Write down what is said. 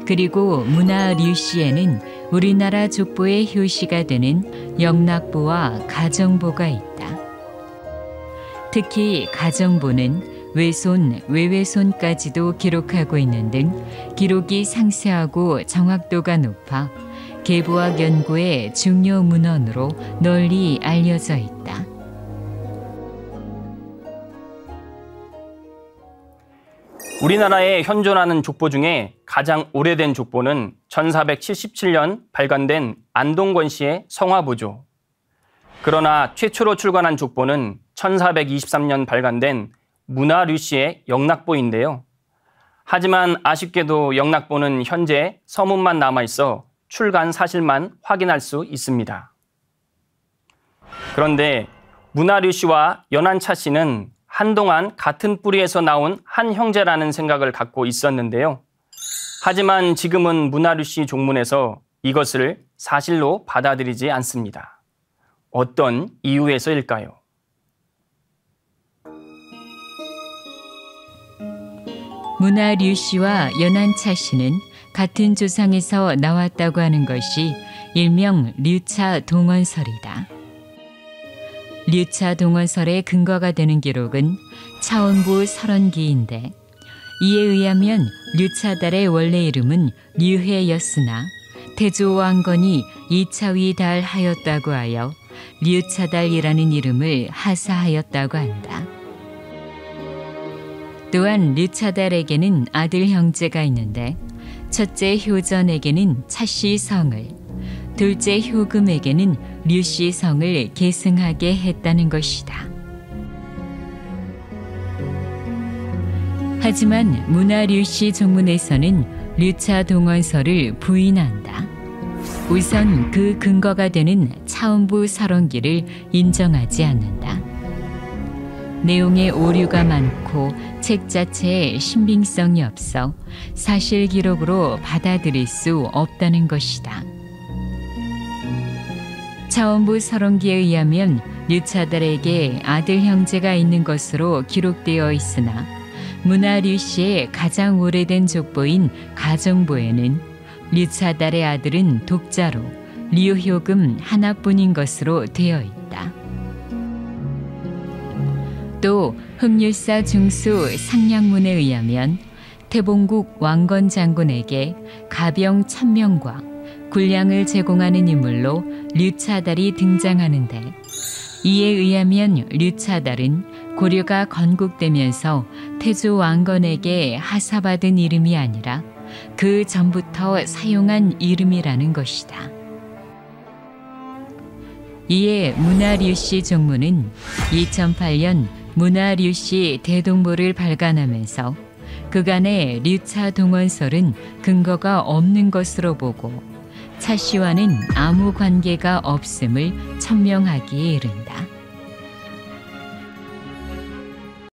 그리고 문화류시에는 우리나라 족보의 효시가 되는 영락보와 가정보가 있다. 특히 가정보는 외손, 외외손까지도 기록하고 있는 등 기록이 상세하고 정확도가 높아 계보학 연구의 중요 문헌으로 널리 알려져 있다. 우리나라에 현존하는 족보 중에 가장 오래된 족보는 1477년 발간된 안동권 씨의 성화보죠. 그러나 최초로 출간한 족보는 1423년 발간된 문화류 씨의 영락보인데요. 하지만 아쉽게도 영락보는 현재 서문만 남아있어 출간 사실만 확인할 수 있습니다. 그런데 문화류 씨와 연한차 씨는 한동안 같은 뿌리에서 나온 한 형제라는 생각을 갖고 있었는데요. 하지만 지금은 문화류 씨 종문에서 이것을 사실로 받아들이지 않습니다. 어떤 이유에서일까요? 문화류 씨와 연한차 씨는 같은 조상에서 나왔다고 하는 것이 일명 류차 동원설이다. 류차 동원설의 근거가 되는 기록은 차원부 설원기인데 이에 의하면 류차달의 원래 이름은 류해였으나 태조왕건이 이차위달 하였다고 하여 류차달이라는 이름을 하사하였다고 한다. 또한 류차달에게는 아들 형제가 있는데 첫째 효전에게는 차씨 성을, 둘째 효금에게는 류씨 성을 계승하게 했다는 것이다. 하지만 문화류씨 종문에서는 류차 동원설을 부인한다. 우선 그 근거가 되는 차원부 설원기를 인정하지 않는다. 내용에 오류가 많고 책 자체에 신빙성이 없어 사실 기록으로 받아들일 수 없다는 것이다. 차원부 설원기에 의하면 류차달에게 아들 형제가 있는 것으로 기록되어 있으나 문화류 씨의 가장 오래된 족보인 가정보에는 류차달의 아들은 독자로 류효금 하나뿐인 것으로 되어 있다. 또 흑률사 중수 상량문에 의하면 태봉국 왕건 장군에게 가병 1000명과 군량을 제공하는 인물로 류차달이 등장하는데 이에 의하면 류차달은 고려가 건국되면서 태조 왕건에게 하사받은 이름이 아니라 그 전부터 사용한 이름이라는 것이다. 이에 문화류씨 종문은 2008년 문화류씨 대동보를 발간하면서 그간의 류차 동원설은 근거가 없는 것으로 보고 차 씨와는 아무 관계가 없음을 천명하기에 이른다.